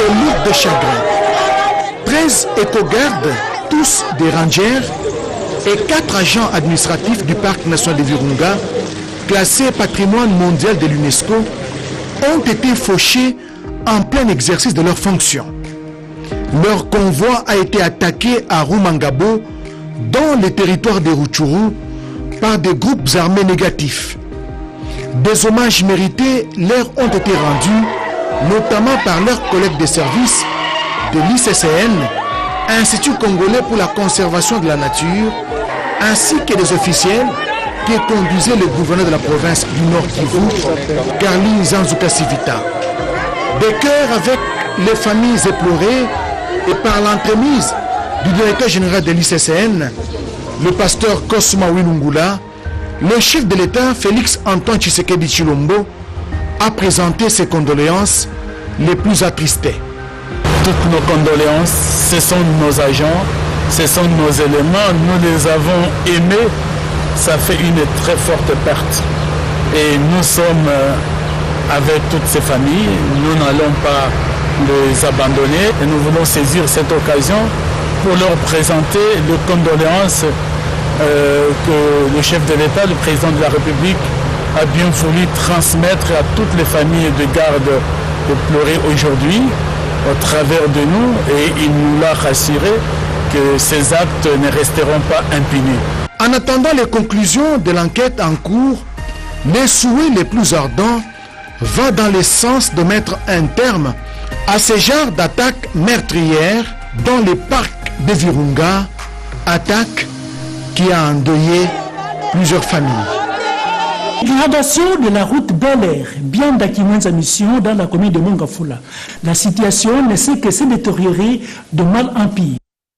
est lourde de chagrin. 13 éco-gardes, tous des rangers, et 4 agents administratifs du parc national de Virunga, classés patrimoine mondial de l'UNESCO, ont été fauchés en plein exercice de leurs fonctions. Leur convoi a été attaqué à Rumangabo, dans les territoires de Rutshuru, par des groupes armés négatifs. Des hommages mérités leur ont été rendus, notamment par leurs collègues de service de l'ICCN, Institut congolais pour la conservation de la nature, ainsi que des officiels qui conduisaient le gouverneur de la province du Nord Kivu, Carline Zanzuka Sivita. Des cœurs avec les familles éplorées et par l'entremise du directeur général de l'ICCN, le pasteur Cosma Wilungula, le chef de l'État, Félix Antoine Tshisekedi Tshilombo, a présenté ses condoléances les plus attristées. Toutes nos condoléances, ce sont nos agents, ce sont nos éléments, nous les avons aimés, ça fait une très forte perte. Et nous sommes avec toutes ces familles, nous n'allons pas les abandonner et nous voulons saisir cette occasion pour leur présenter les condoléances que le chef de l'État, le président de la République, a bien voulu transmettre à toutes les familles de gardes éplorées aujourd'hui au travers de nous, et il nous l'a rassuré que ces actes ne resteront pas impunis. En attendant les conclusions de l'enquête en cours, les souhaits les plus ardents vont dans le sens de mettre un terme à ce genre d'attaques meurtrières dans les parcs de Virunga, attaque qui a endeuillé plusieurs familles. Dégradation de la route Bel Air, bien d'Akimwenza Mission dans la commune de Mongafula. La situation ne s'est que se détériorer de mal en pire.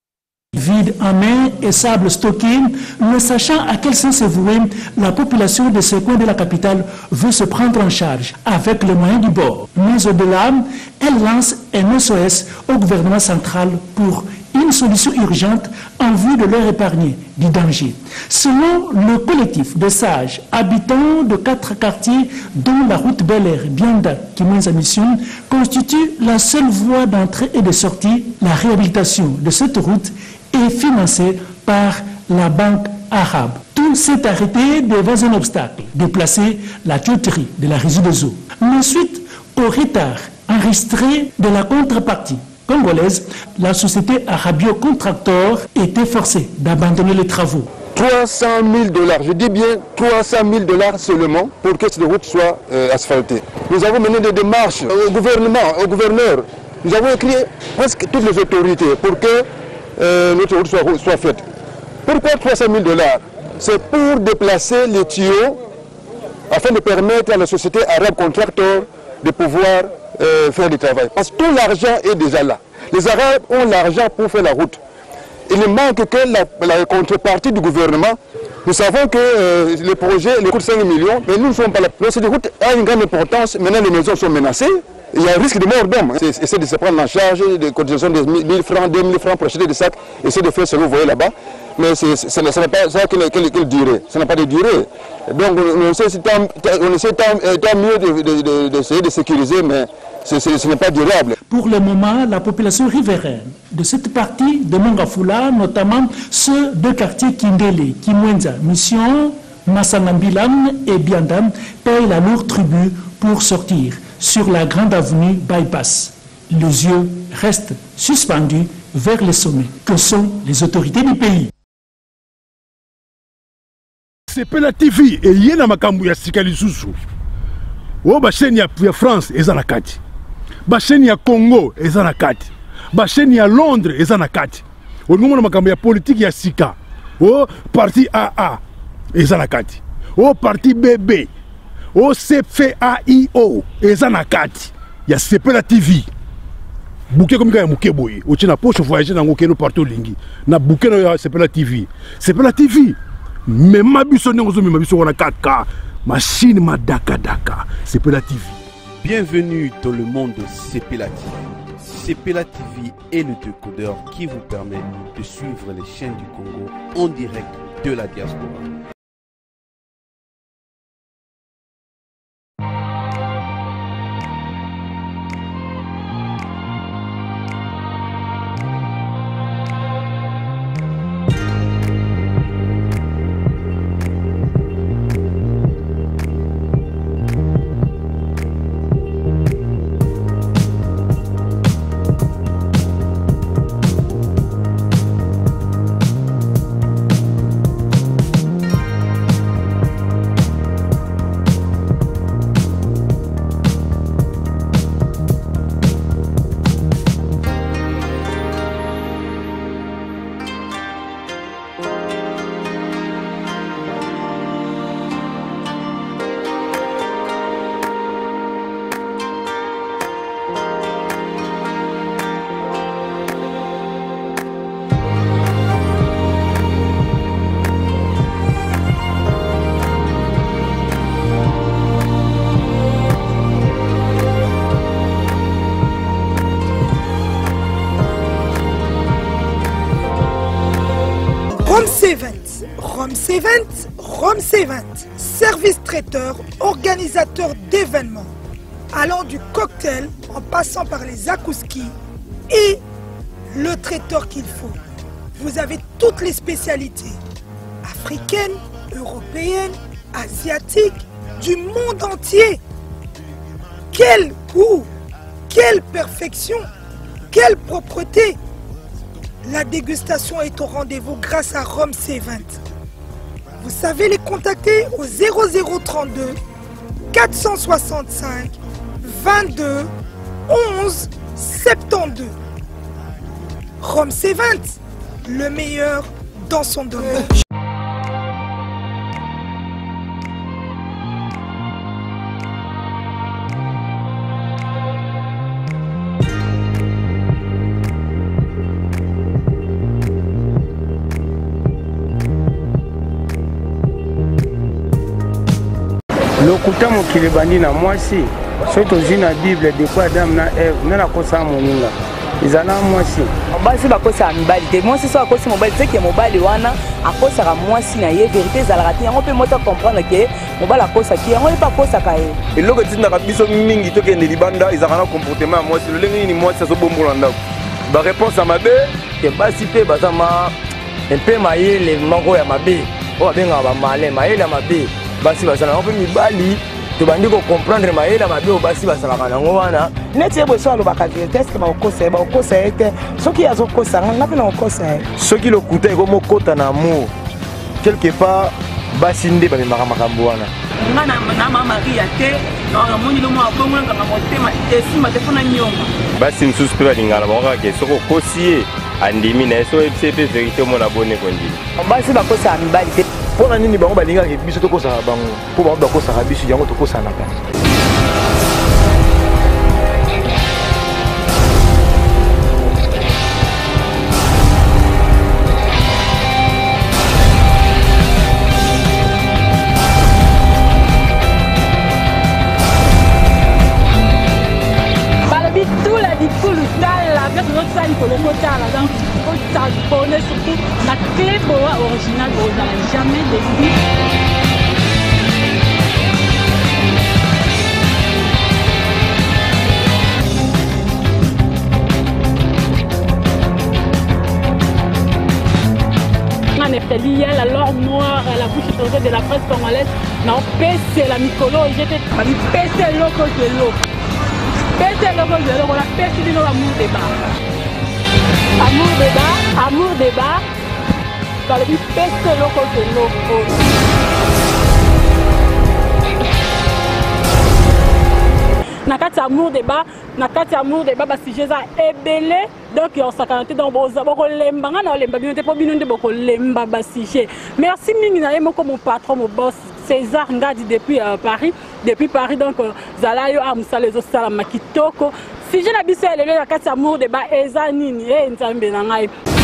Vide en main et sable stocké, ne sachant à quel sens se vouer, la population de ce coin de la capitale veut se prendre en charge avec les moyens du bord. Mais au-delà, elle lance un SOS au gouvernement central pour une solution urgente en vue de leur épargner du danger. Selon le collectif de sages habitants de 4 quartiers dont la route Bel Air, Bianda, Kimwenza Mission, constitue la seule voie d'entrée et de sortie, la réhabilitation de cette route est financée par la Banque arabe. Tout s'est arrêté devant un obstacle, déplacer la tuyauterie de la régie des eaux. Mais suite au retard enregistré de la contrepartie congolaise, la société Arabio Contractor était forcée d'abandonner les travaux. 300 000 $, je dis bien 300 000 $ seulement pour que cette route soit asphaltée. Nous avons mené des démarches au gouvernement, au gouverneur. Nous avons écrit presque toutes les autorités pour que notre route soit faite. Pourquoi 300 000 $? C'est pour déplacer les tuyaux afin de permettre à la société Arabe Contractor de pouvoir faire du travail. Parce que tout l'argent est déjà là. Les Arabes ont l'argent pour faire la route. Il ne manque que la contrepartie du gouvernement. Nous savons que le projet coûte 5 millions, mais nous ne sommes pas là. Donc cette route a une grande importance. Maintenant, les maisons sont menacées. Il y a un risque de mort d'homme. Essayer de se prendre en charge, de cotisation de 1 000 francs, 2 000 francs pour acheter des sacs. Essayer de faire ce que vous voyez là-bas. Mais ce n'est pas ça quelle durée. Ça n'a pas de durée. Donc on essaie tant mieux d'essayer de sécuriser, mais ce n'est pas durable. Pour le moment, la population riveraine de cette partie de Mongafula, notamment ceux de quartiers Kindele, Kimwenza, Mission, Massanambilam et Biandam, paye la lourde tribut pour sortir sur la grande avenue Bypass. Les yeux restent suspendus vers les sommets que sont les autorités du pays. Sepela TV et yena makambu ya sikali susu. O ba chaîne ya France eza na kati. Ba chaîne ya Congo eza na kati. Ba chaîne ya Londres eza na kati. O ngomona makambu ya politique ya sika. O parti AA eza na kati. O parti BB. O CFAIO eza na kati. Ya Sepela TV. Bouquet comme ya muke boye. O tina poche voyager na ngokeno partout lingi. Na bouquet na Sepela TV. Sepela TV. Mais ma biso n'engozo mais ma biso on a 4K machine ma daka Sepela TV. Bienvenue dans le monde de Sepela TV. Sepela TV est le décodeur qui vous permet de suivre les chaînes du Congo en direct de la diaspora. Event, Rome Event, service traiteur, organisateur d'événements, allant du cocktail en passant par les akouskis et le traiteur qu'il faut. Vous avez toutes les spécialités africaines, européennes, asiatiques, du monde entier. Quel goût, quelle perfection, quelle propreté. La dégustation est au rendez-vous grâce à Rome Event. Vous savez les contacter au 0032 465 22 11 72. Rome Event, le meilleur dans son domaine. lokuta mokili bandi na mwasi soki tozwi na bible depuis Adam na Eve nde nakosaka moninga ezala mwasi basi bakosaka mibali te mwasi so akosi mobali teke mobali wana akosaka mwasi na ye verité ezalaka te yango mpe moto comprendre ke mobali akosaki yango ye mpe akosaka ye eloko etindaka biso mingi tokende libanda ezalaka na comportement ya mwasi lolenge nini mwasi azobombola ndako baréponse ya mabe ke basi mpe baza mpe mayele moko ya mabe oyo babengaka bamale mayele ya mabe basi basalaka mpe mibali tobandi comprendre mayele ya mabe oyo basi basalaka nango wana neti ye boso alobaka verité eske bakokosa ye te soki azokosanga nga mpe na kokosa ye soki lokuta ekomokota na amour quelque part basi nde bamemaka makambo wana nga na mama maria te namoni lomo abongolangaka motema esimba te mpona nyonga basi mosusu mpe balingana bango kaka ke soki okosi ye andimi na ye so oyebisi ye mpe verité omona bone kondima basi bakosaka mibali te mpona nini bango balingaka biso tokosaka bango mpo bango bakosaka biso yango tokosanaka donc surtout la clé originale vous n'avez jamais décidé. Il y a la lore noire à la bouche étrangère de la presse congolaise. Non, c'est la Mikolo, j'étais pété loco de l'eau. Pété loco de l'eau, on a pété de l'eau amour débat. Amour débat. Dans le but, pété loco de l'eau. Nakati amour débat basi jeza ebele donc on s'accante dans boza boko lemba nga na lemba bino te po bino nde boko lemba basi je merci mingi na yemo comme mon patron mon boss César Ngadi depuis Paris donc zala yo amsa les osala makitoko si je na biso elele nakati amour débat eza nini nzambe na ngai